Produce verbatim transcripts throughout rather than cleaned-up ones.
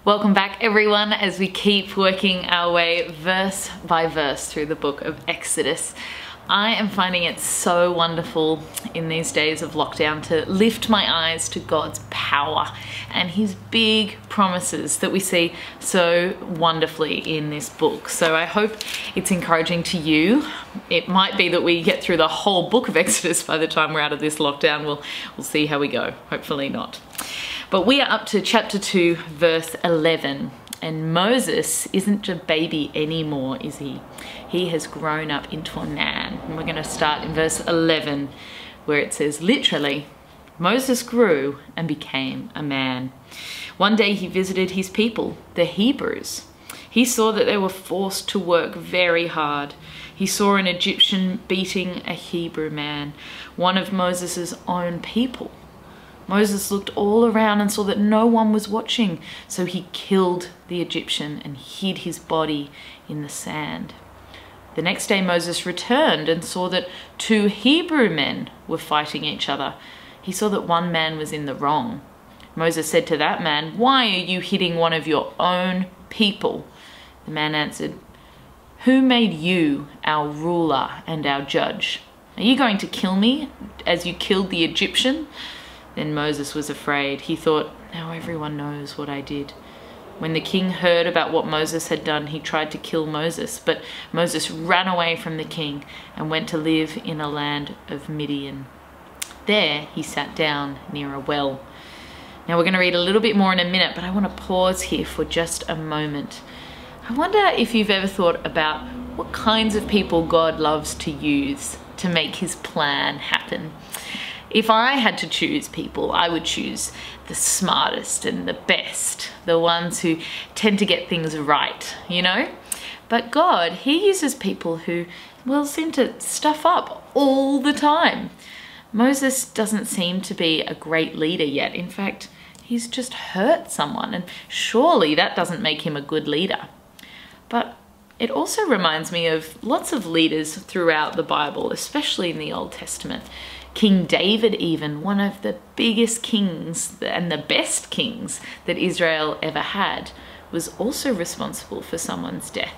Welcome back everyone as we keep working our way verse by verse through the book of Exodus. I am finding it so wonderful in these days of lockdown to lift my eyes to God's power and his big promises that we see so wonderfully in this book. So I hope it's encouraging to you. It might be that we get through the whole book of Exodus by the time we're out of this lockdown. We'll, we'll see how we go. Hopefully not. But we are up to chapter two, verse eleven. And Moses isn't a baby anymore, is he? He has grown up into a man. And we're going to start in verse eleven, where it says, literally, Moses grew and became a man. One day he visited his people, the Hebrews. He saw that they were forced to work very hard. He saw an Egyptian beating a Hebrew man, one of Moses' own people. Moses looked all around and saw that no one was watching, so he killed the Egyptian and hid his body in the sand. The next day Moses returned and saw that two Hebrew men were fighting each other. He saw that one man was in the wrong. Moses said to that man, "Why are you hitting one of your own people?" The man answered, "Who made you our ruler and our judge? Are you going to kill me as you killed the Egyptian?" Then Moses was afraid. He thought, "Now everyone knows what I did." When the king heard about what Moses had done, he tried to kill Moses, but Moses ran away from the king and went to live in a land of Midian. There he sat down near a well. Now we're going to read a little bit more in a minute, but I want to pause here for just a moment. I wonder if you've ever thought about what kinds of people God loves to use to make his plan happen. If I had to choose people, I would choose the smartest and the best, the ones who tend to get things right, you know? But God, he uses people who, well, seem to stuff up all the time. Moses doesn't seem to be a great leader yet. In fact, he's just hurt someone, and surely that doesn't make him a good leader. But it also reminds me of lots of leaders throughout the Bible, especially in the Old Testament. King David even, one of the biggest kings and the best kings that Israel ever had, was also responsible for someone's death.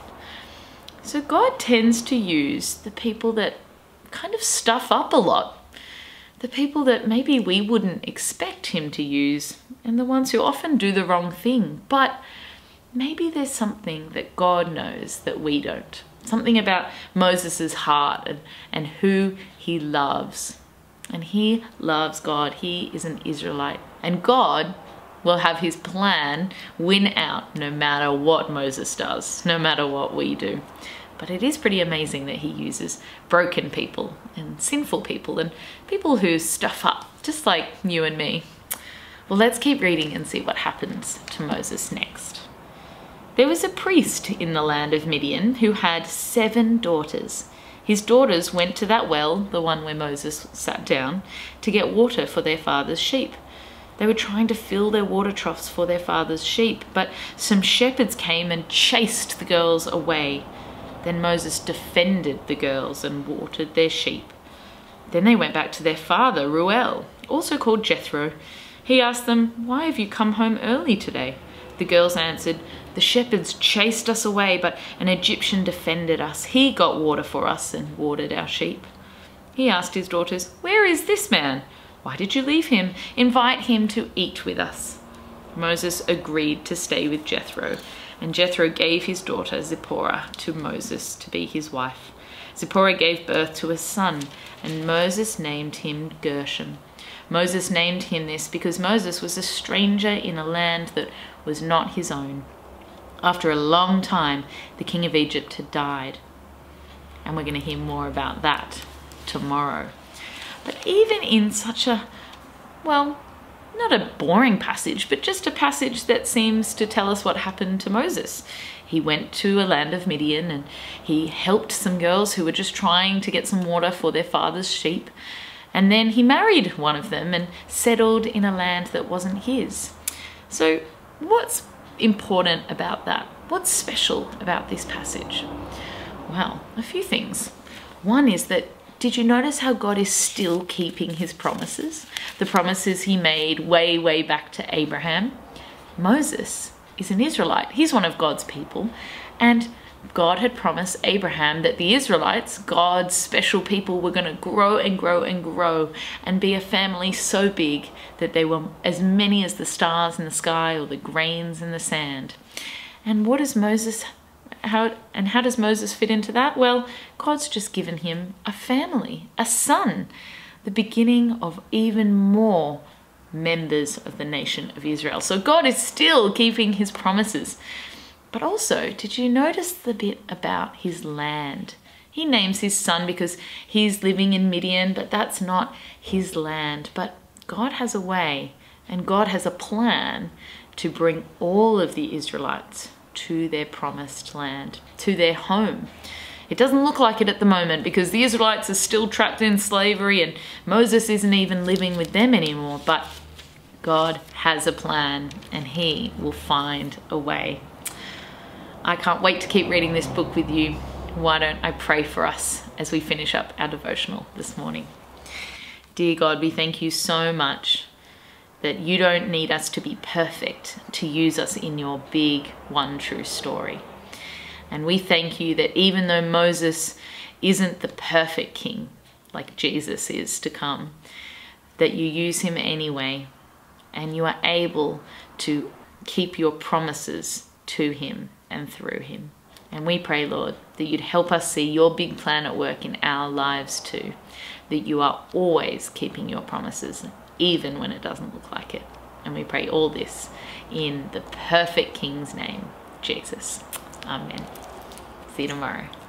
So God tends to use the people that kind of stuff up a lot, the people that maybe we wouldn't expect him to use, and the ones who often do the wrong thing. But maybe there's something that God knows that we don't. Something about Moses' heart and, and who he loves. And he loves God. He is an Israelite. And God will have his plan win out no matter what Moses does, no matter what we do. But it is pretty amazing that he uses broken people and sinful people and people who stuff up, just like you and me. Well, let's keep reading and see what happens to Moses next. There was a priest in the land of Midian who had seven daughters. His daughters went to that well, the one where Moses sat down, to get water for their father's sheep. They were trying to fill their water troughs for their father's sheep, but some shepherds came and chased the girls away. Then Moses defended the girls and watered their sheep. Then they went back to their father, Reuel, also called Jethro. He asked them, "Why have you come home early today?" The girls answered, "The shepherds chased us away, but an Egyptian defended us. He got water for us and watered our sheep." He asked his daughters, "Where is this man? Why did you leave him? Invite him to eat with us." Moses agreed to stay with Jethro, and Jethro gave his daughter Zipporah to Moses to be his wife. Zipporah gave birth to a son, and Moses named him Gershom. Moses named him this because Moses was a stranger in a land that was not his own. After a long time, the king of Egypt had died. And we're going to hear more about that tomorrow. But even in such a, well, not a boring passage, but just a passage that seems to tell us what happened to Moses. He went to a land of Midian and he helped some girls who were just trying to get some water for their father's sheep. And then he married one of them and settled in a land that wasn't his. So what's important about that? What's special about this passage? Well, a few things. One is that, did you notice how God is still keeping his promises? The promises he made way, way back to Abraham. Moses is an Israelite. He's one of God's people. And God had promised Abraham that the Israelites, God's special people, were going to grow and grow and grow and be a family so big that they were as many as the stars in the sky or the grains in the sand. And what does Moses, how, and how does Moses fit into that? Well, God's just given him a family, a son, the beginning of even more members of the nation of Israel. So God is still keeping his promises. But also, did you notice the bit about his land? He names his son because he's living in Midian, but that's not his land. But God has a way, and God has a plan to bring all of the Israelites to their promised land, to their home. It doesn't look like it at the moment because the Israelites are still trapped in slavery and Moses isn't even living with them anymore. But God has a plan and he will find a way. I can't wait to keep reading this book with you. Why don't I pray for us as we finish up our devotional this morning? Dear God, we thank you so much that you don't need us to be perfect to use us in your big one true story. And we thank you that even though Moses isn't the perfect king like Jesus is to come, that you use him anyway, and you are able to keep your promises to him and through him. And we pray, Lord, that you'd help us see your big plan at work in our lives too, that you are always keeping your promises, even when it doesn't look like it. And we pray all this in the perfect King's name, Jesus. Amen. See you tomorrow.